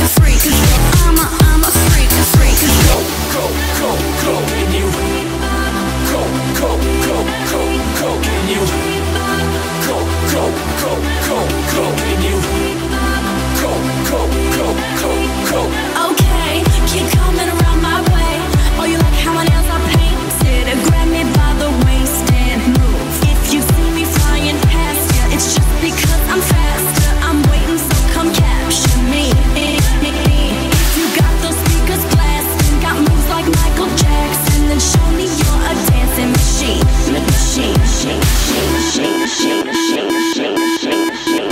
a freak. I'm a freak, a freak. Go, go, go, go, and you. Go, go, go, go, go, and you. Go, go, go, go, go, and you. Go, go, go, go, go. Okay, keep coming around my way. Oh, you like how my nails are painted? Grab me by the waist and move. If you see me flying past you, it's just because I'm faster. I'm waiting, so come capture me. If you got those speakers blasting, got moves like Michael Jackson, then show me you're a dancing machine. Machine, machine, machine, machine, machine, machine, machine, machine,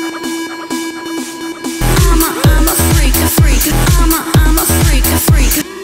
I'm a freak, a freak.